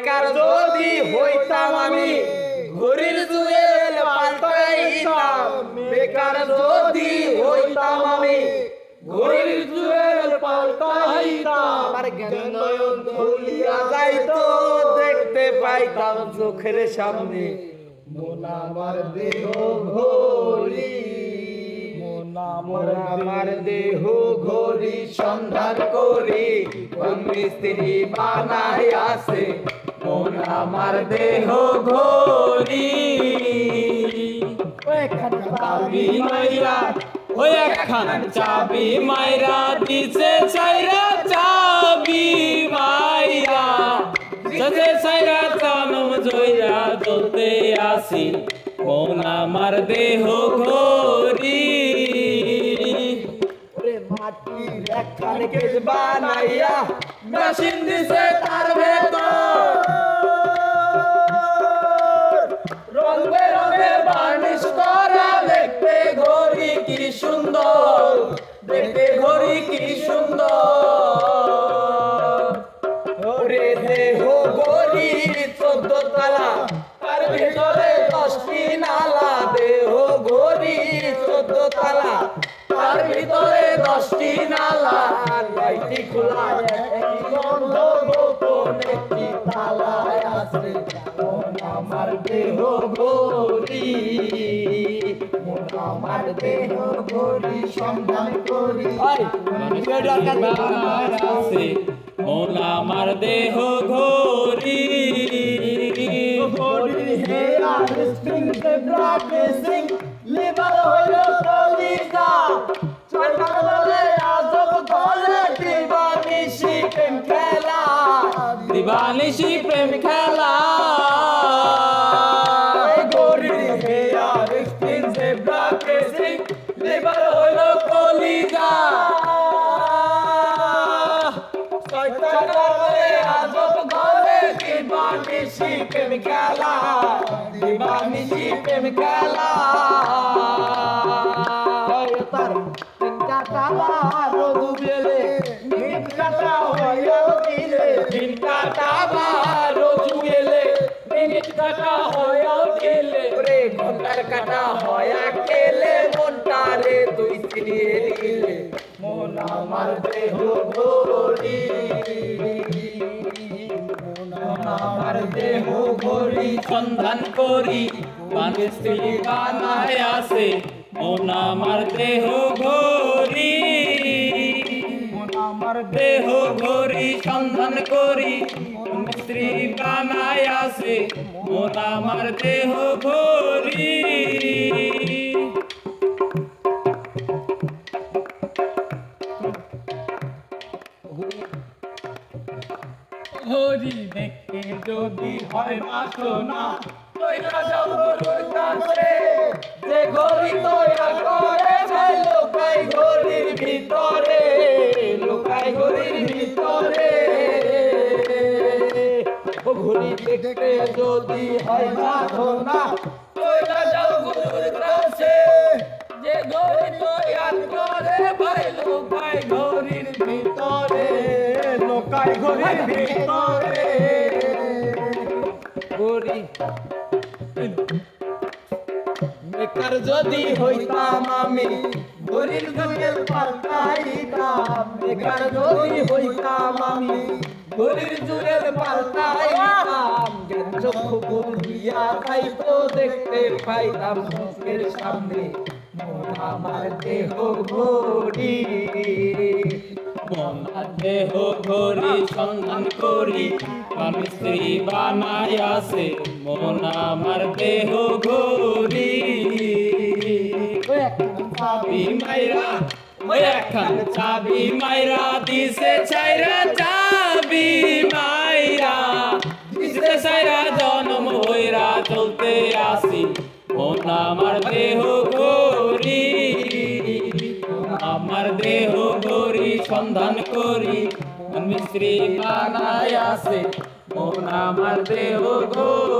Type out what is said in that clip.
বেকার যদি হইতাম আমি ঘড়ির জুয়েল পাল্টাইতাম বেকার যদি হইতাম আমি ঘড়ির জুয়েল পাল্টাইতাম আর জ্ঞান নয়ন ভুলিয়া যাইতো দেখতে পাইতাম চোখের সামনে মন আমার দেহ ঘড়ি মন আমার দেহ ঘড়ি সন্ধান করি কোন মিস্ত্রি বানাই আছে মন আমার দেহ ঘড়ি চাবি মাইরা ওই একখান চাবি মাইরা দিছে ছাইরা চাবি মাইরা সজে ছাইরা জানম জয়রা চলতে আসি মন আমার দেহ ঘড়ি ওরে মাটির একখান কেজ বানাইয়া মেশিন দিছে তার ভেতর রং বেরঙের বার্নিশ করা দেখতে ঘড়ি কি সুন্দর দেখতে ঘড়ি কি সুন্দর ওরে দেহ ঘড়ি 14 তালা তার ভিতরে 10টি নালা দেহ ঘড়ি 14 তালা তার ভিতরে 10টি নালা 9টি খোলা একটি বন্ধ গোপন একটি তালা আছে মন আমার দেহ ঘড়ি মন আমার দেহ ঘড়ি সন্ধান করি মন আমার দেহ ঘড়ি ঘড়ি হে আর স্প্রিং জেব্রা কেসিং লিভার হইল কলিজা চরকার বলে আজব গলে দিবানিশি প্রেম খেলা দিবানিশি প্রেম খেলা ঘড়ি হে আর স্প্রিং জেব্রা কেসিং লিভার হইল কলিজা চরকার বলে আজব গলে দিবানিশি প্রেম খেলা দিবানিশি প্রেম খেলা ঘন্টার কাটা হয়া গেলে মনটারে তুই চিনিয়ে দিলে মন আমার দেহ ঘড়ি মন আমার দেহ ঘড়ি সন্ধান করি বানিস্ত্রী বানায় আছে মন আমার দেহ ঘড়ি মন আমার দেহ ঘড়ি সন্ধান করি মিস্ত্রি বানায় আছে মন আমার দেহ ঘড়ি ঘড়ি দেখতে যদি হয় বাসনা তৈরা যাও গরুর কাছে যে ঘড়ি তৈরা করে যায় লোকাই ঘড়ির ভিতরে লোকাই ঘড়ির ভিতরে ঘড়ি দেখতে যদি হয় বাসনা তৈরা যাও গরুর কাছে যে ঘড়ি তৈরা করে ভাই লোকাই ঘড়ির ভিতরে লোকাই ঘড়ির ভিতরে ঘড়ি বেকার যদি হইতাম আমি ঘড়ির জুয়েল পাল্টাইতাম বেকার যদি হইতাম আমি ঘড়ির জুয়েল পাল্টাইতাম জ্ঞান চক্ষু বুঝিয়া যাইতো দেখতে পাইতাম চোখের সামনে মন আমার দেহ ঘড়ি মন দেহ ঘড়ি সন্ধান করি মিস্ত্রি বানায় আছে মন আমার দেহ ঘড়ি চাবি মাইরা ওই একখান চাবি মাইরা দিছে ছাইরা চাবি মাইরা দিছে ছাইরা জন্ম হইরা চলতে আসি মন আমার দেহ ঘড়ি আমার দেহ ঘড়ি সন্ধান করি মিস্ত্রি বানায় আছে মন আমার দেহ ঘড়ি।